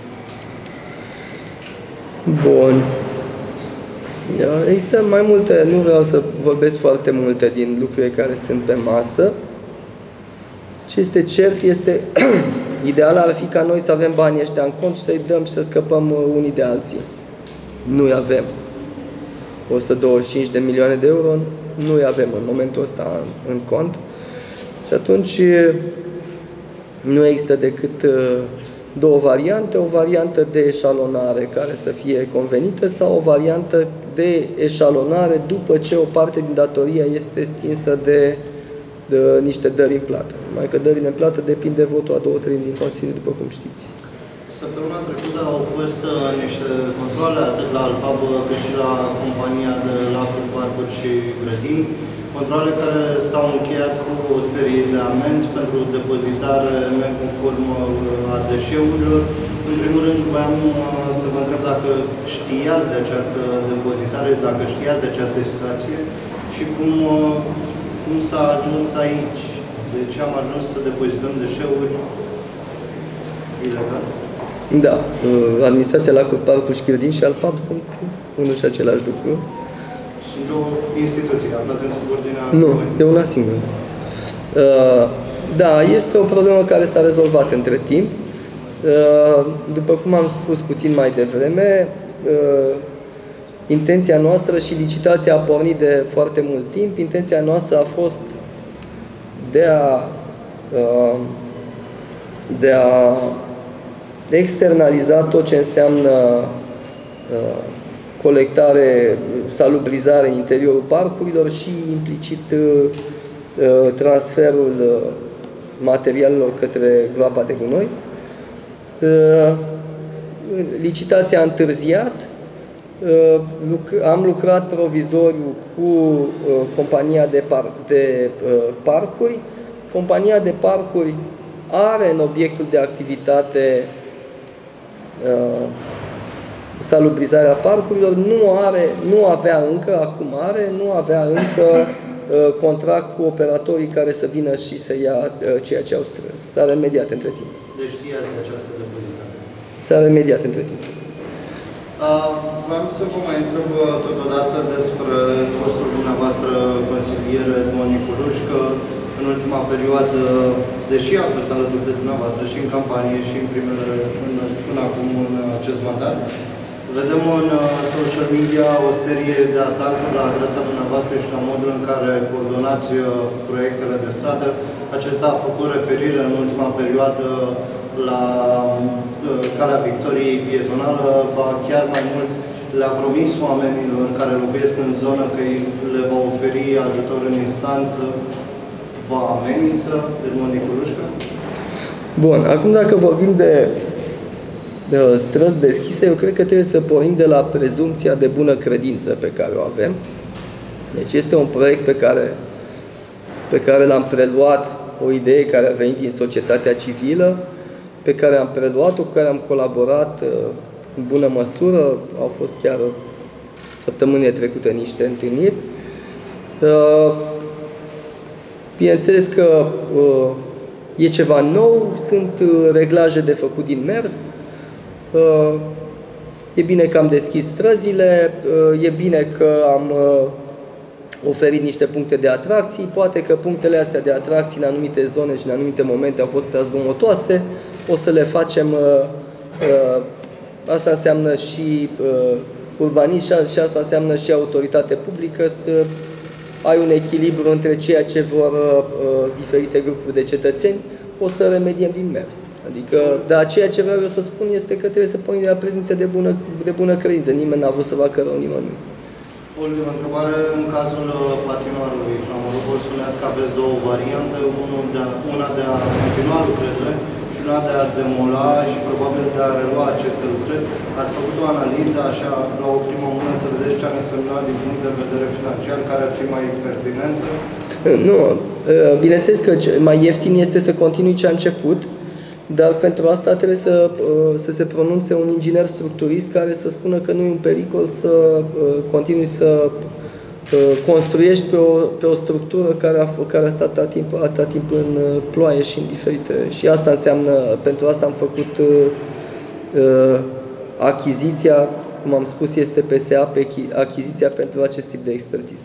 Bun. Există mai multe, nu vreau să vorbesc foarte multe din lucrurile care sunt pe masă. Ce este cert este, ideal ar fi ca noi să avem banii ăștia în cont și să-i dăm și să scăpăm unii de alții. Nu-i avem. 125 de milioane de euro nu-i avem în momentul ăsta în cont. Și atunci nu există decât două variante, o variantă de eșalonare care să fie convenită sau o variantă de eșalonare după ce o parte din datoria este stinsă de niște dări în plată. Numai că dările în plată depind de votul a 2/3 din Consiliu, după cum știți. Săptămâna trecută au fost niște controale atât la Alpab cât și la compania de lacuri, parcuri și grădini. Controale care s-au încheiat cu o serie de amenzi pentru depozitare neconformă a deșeurilor. În primul rând, voiam să vă întreb dacă știați de această depozitare, dacă știați de această situație și cum s-a ajuns aici. De ce am ajuns să depozităm deșeuri ilegal? Da. Administrația Lacuri, Parcuri și Grădini și Alpab sunt unul și același lucru. Sunt două instituții aflate în subordinea... Nu, e una singură. Da, este o problemă care s-a rezolvat între timp. După cum am spus puțin mai devreme, intenția noastră și licitația a pornit de foarte mult timp. Intenția noastră a fost de a externaliza tot ce înseamnă colectare, salubrizare în interiorul parcurilor și implicit transferul materialelor către groapa de gunoi. Licitația a întârziat. Am lucrat provizoriu cu compania de parcuri. Compania de parcuri are în obiectul de activitate salubrizarea parcurilor, nu avea încă, acum are, nu avea încă contract cu operatorii care să vină și să ia ceea ce au strâns. S-a remediat între timp. Deci știați de această depozitare. S-a remediat între timp. Vreau să vă mai întreb totodată despre fostul dumneavoastră consilier Edmond Niculușcă. În ultima perioadă, deși a fost alături de dumneavoastră și în campanie și în până acum în acest mandat, vedem în social media o serie de atacuri la adresa dumneavoastră și la modul în care coordonați proiectele de stradă. Acesta a făcut referire în ultima perioadă la calea Victoriei pietonală, ba chiar mai mult le-a promis oamenilor care locuiesc în zonă că le va oferi ajutor în instanță. Vă amenință Edmond Niculușcă? Bun, acum dacă vorbim de străzi deschise, eu cred că trebuie să pornim de la prezumția de bună credință pe care o avem. Deci este un proiect pe care l-am preluat, o idee care a venit din societatea civilă, pe care am preluat-o, cu care am colaborat în bună măsură. Au fost chiar săptămânile trecute niște întâlniri. Bineînțeles că e ceva nou, sunt reglaje de făcut din mers. E bine că am deschis străzile, e bine că am oferit niște puncte de atracții. Poate că punctele astea de atracții în anumite zone și în anumite momente au fost prea zgomotoase. O să le facem, asta înseamnă și urbanism și asta înseamnă și autoritate publică, să ai un echilibru între ceea ce vor diferite grupuri de cetățeni, o să remediem din mers. Adică, dar ceea ce vreau eu să spun este că trebuie să pornim de la prezumția de bună credință. Nimeni n-a vrut să facă rău nimănui. Ultima întrebare, în cazul patinoarului Flamorobor, spuneați că aveți două variante, una de a continua lucrările și una de a demola și probabil de a relua aceste lucrări. Ați făcut o analiză așa, la o primă mână, să vedeți ce ar însemna din punct de vedere financiar, care ar fi mai pertinentă? Nu, bineînțeles că mai ieftin este să continui ce a început, dar pentru asta trebuie să se pronunțe un inginer structurist care să spună că nu e un pericol să continui să construiești pe o structură care a stat atâta timp în ploaie și în diferite. Și asta înseamnă, pentru asta am făcut achiziția, cum am spus, este PSA, pe achiziția pentru acest tip de expertiză.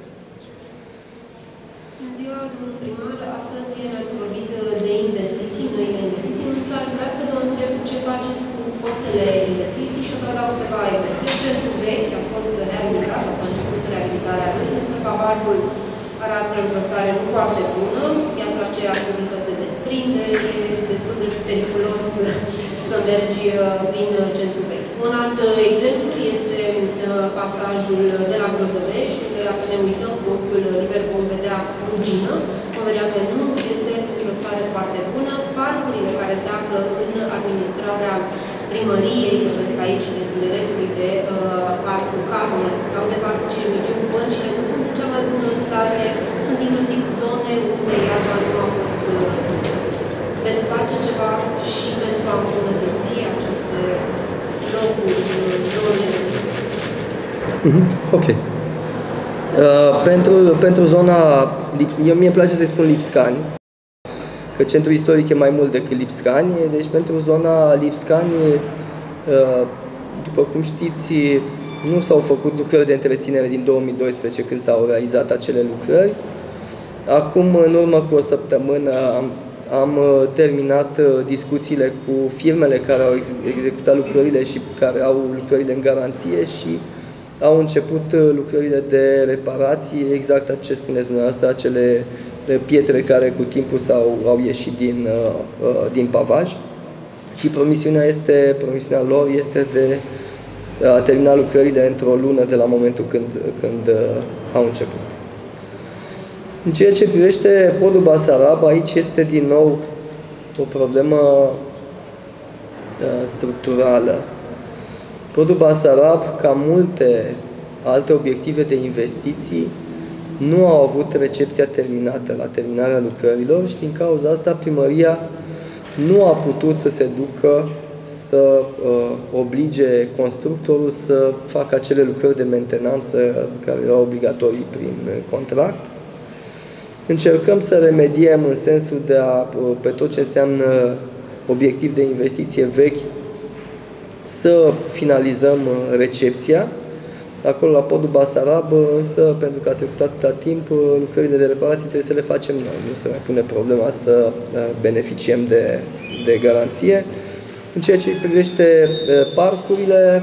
Bună ziua, domnul primar. Astăzi ați vorbit de investiții, noile investiții, însă aș vrea să vă întreb ce faceți cu fostele investiții și o să vă dau câteva exemple. Centrul vechi a fost reabilitat sau s-a început reabilitarea lui, însă pavajul arată într-o stare nu foarte bună, iată aceea publică se desprinde, e destul de periculos să mergi prin centrul vechi. Un alt exemplu este pasajul de la Grozăvești. Dacă ne uităm cu ochiul liber vom vedea rugină, vom vedea că nu este într-o stare foarte bună. Parcurile care se află în administrarea primăriei, vorbesc aici de tineretului de parcul Carmel sau de parcul Cirmigiu, băncile nu sunt în cea mai bună stare, sunt inclusiv zone unde iarba nu a fost. Veți face ceva și pentru a îmbunătăți aceste locuri, zone? Ok. Pentru zona, mie îmi place să-i spun Lipscani, că centrul istoric e mai mult decât Lipscani, deci pentru zona Lipscani, după cum știți, nu s-au făcut lucrări de întreținere din 2012 când s-au realizat acele lucrări. Acum, în urmă cu o săptămână, am terminat discuțiile cu firmele care au executat lucrările și care au lucrările în garanție și au început lucrările de reparație, exact ce spuneți dumneavoastră, acele pietre care cu timpul au ieșit din pavaj. Și promisiunea lor este de a termina lucrările într-o lună de la momentul când au început. În ceea ce privește podul Basarab, aici este din nou o problemă structurală. Podul Basarab, ca multe alte obiective de investiții, nu au avut recepția terminată la terminarea lucrărilor și din cauza asta primăria nu a putut să se ducă să oblige constructorul să facă acele lucrări de mentenanță care erau obligatorii prin contract. Încercăm să remediem în sensul de pe tot ce înseamnă obiectiv de investiție vechi, să finalizăm recepția. Acolo la podul Basarab, însă, pentru că a trecut atâta timp, lucrările de reparații trebuie să le facem noi. Nu se mai pune problema să beneficiem de garanție. În ceea ce privește parcurile,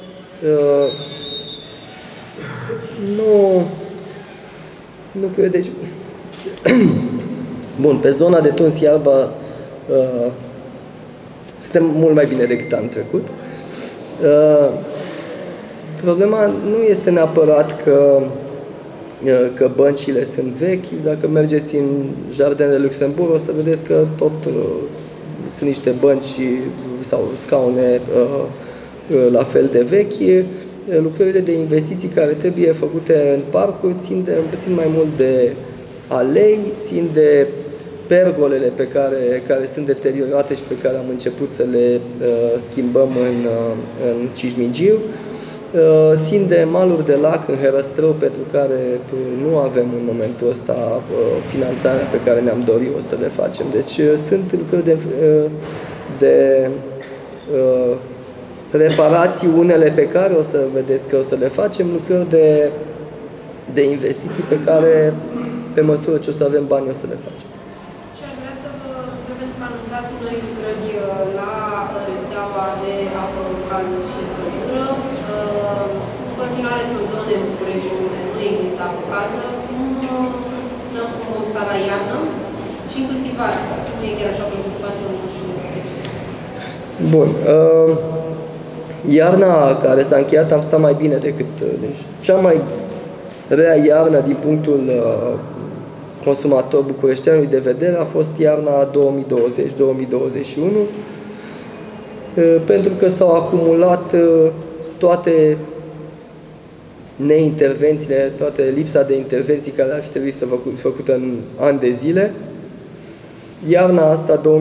nu cred. Deci, bun, pe zona de tuns iarba suntem mult mai bine decât anul trecut. Problema nu este neapărat că băncile sunt vechi. Dacă mergeți în Jardinele Luxemburg, o să vedeți că tot sunt niște bănci sau scaune la fel de vechi. Lucrările de investiții care trebuie făcute în parcuri țin mai mult de alei, țin de pergolele care sunt deteriorate și pe care am început să le schimbăm în Cismigiu. Țin de maluri de lac în Herăstrău, pentru care nu avem în momentul ăsta finanțarea pe care ne-am dorit o să le facem. Deci sunt lucruri de reparații, unele pe care o să vedeți că o să le facem, lucruri de investiții pe care, pe măsură ce o să avem bani, o să le facem. Și aș vrea să vă întreb că anunțați noi lucrări la rețeaua de apă caldă și străjură. În continuare sunt zone în București unde nu există apă caldă. Cum stăm cu sta la iarnă și inclusiv vara? Nu e chiar așa cum se face un știu. Bun. Iarna care s-a încheiat am stat mai bine decât... Deci, cea mai rea iarnă din punctul consumator bucureșteanului de vedere a fost iarna 2020-2021, pentru că s-au acumulat toate neintervențiile, toată lipsa de intervenții care ar fi trebuit să făcută în ani de zile. Iarna asta, 2021-2022,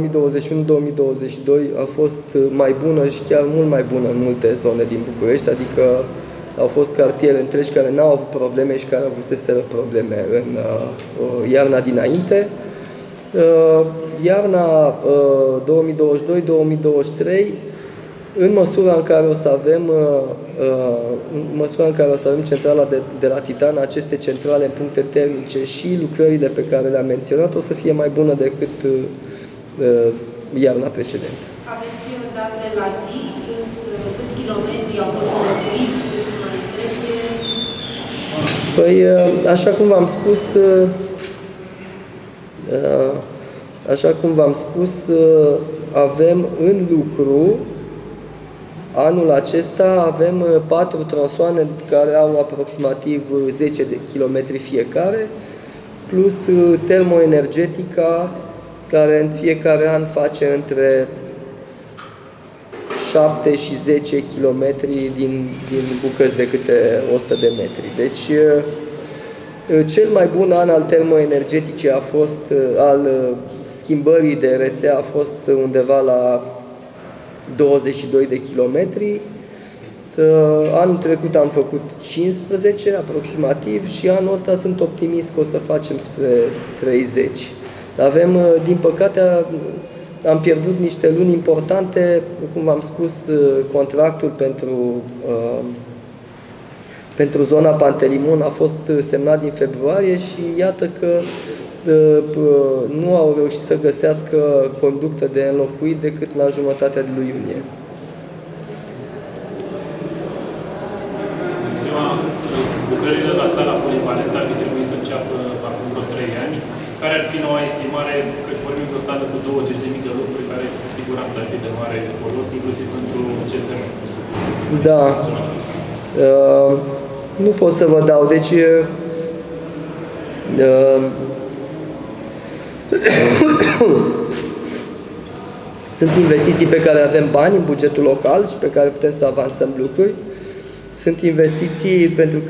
a fost mai bună și chiar mult mai bună în multe zone din București, adică au fost cartiere întregi care n-au avut probleme și care avuseseră probleme în iarna dinainte. Iarna 2022-2023, în măsura în care o să avem, centrala de la Titan, aceste centrale în puncte termice și lucrările pe care le-am menționat, o să fie mai bună decât iarna precedentă. Aveți date la zi? Câți kilometri au fost înlocuiți? Câți mai trebuie? Păi, așa cum v-am spus, avem în lucru, anul acesta avem 4 tronsoane care au aproximativ 10 de kilometri fiecare, plus termoenergetica, care în fiecare an face între 7 și 10 km din bucăți de câte 100 de metri. Deci, cel mai bun an al termoenergeticii a fost, al schimbării de rețea, a fost undeva la 22 de kilometri. Anul trecut am făcut 15 aproximativ și anul ăsta sunt optimist că o să facem spre 30. Avem, din păcate, am pierdut niște luni importante, cum v-am spus, contractul pentru zona Pantelimon a fost semnat din februarie și iată că nu au reușit să găsească conductă de înlocuit decât la jumătatea de lui iunie. Lucrările la sala polivalentă ar fi trebuit să înceapă acum vreo 3 ani. Care ar fi noua estimare, că vorbim de o sală cu 20.000 de lucruri, care cu siguranță ar fi de mare folos, inclusiv pentru CSM? Da. Nu pot să vă dau. Deci, sunt investiții pe care avem bani în bugetul local și pe care putem să avansăm lucruri. Sunt investiții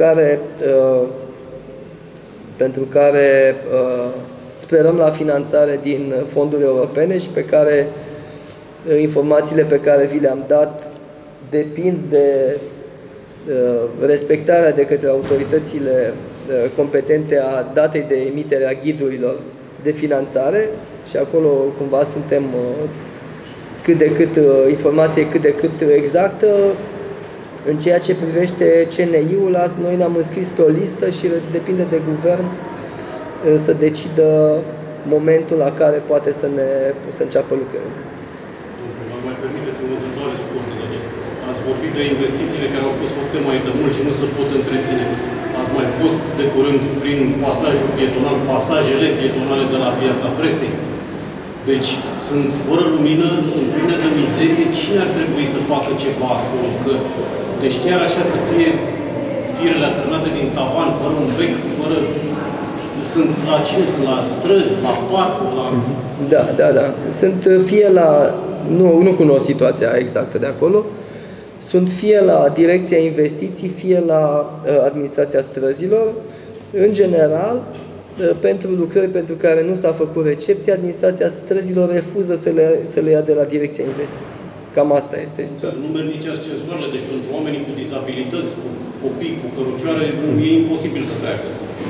pentru care sperăm la finanțare din fonduri europene și pe care informațiile pe care vi le-am dat depind de respectarea de către autoritățile competente a datei de emitere a ghidurilor de finanțare și acolo cumva suntem informație cât de cât exactă. În ceea ce privește CNI-ul, noi ne-am înscris pe o listă și depinde de guvern să decidă momentul la care poate să înceapă lucrările. Vă mai permiteți o întrebare scurtă? Ați vorbit de investițiile care au fost făcute mai de mult și nu se pot întreține. Ați mai fost de curând prin pasajul pietonal, pasajele pietonale de la Piața Presei. Deci sunt fără lumină, sunt pline de mizerie. Cine ar trebui să facă ceva acolo? Deci chiar așa să fie firele atârnate din tavan, fără un bec, fără... Sunt la cine? Sunt la străzi, la parcuri, la... Da. Sunt fie la... Nu cunosc situația exactă de acolo. Sunt fie la Direcția Investiții, fie la Administrația Străzilor. În general, pentru lucrări pentru care nu s-a făcut recepție, Administrația Străzilor refuză să le ia de la Direcția Investiții. Cam asta este situația. Nu merg nici ascensoarele, deci pentru oamenii cu dizabilități, cu copii, cu cărucioare, e imposibil să treacă.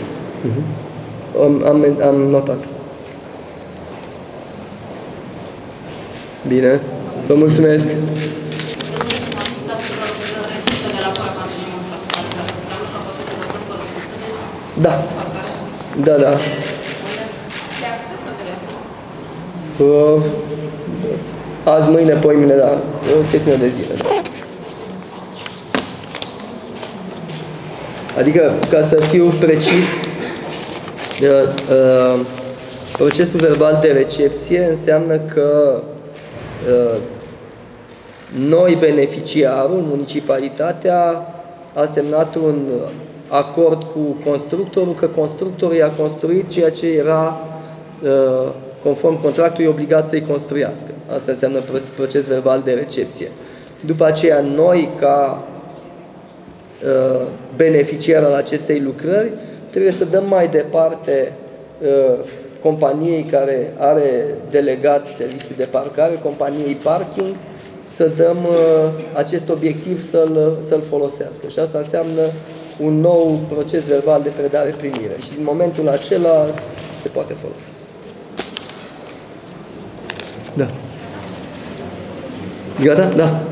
Am notat. Bine. Vă mulțumesc. Da. Azi, mâine, poimine, da. E o chestiune de zile. Adică, ca să fiu precis, procesul verbal de recepție înseamnă că noi, beneficiarul, municipalitatea, a semnat un acord cu constructorul, că constructorul i-a construit ceea ce era conform contractului obligat să-i construiască. Asta înseamnă proces verbal de recepție. După aceea, noi, ca beneficiar al acestei lucrări, trebuie să dăm mai departe companiei care are delegat serviciul de parcare, companiei parking, să dăm acest obiectiv să-l folosească. Și asta înseamnă un nou proces verbal de predare-primire. Și din momentul acela se poate folosi. Da. Gata? Da.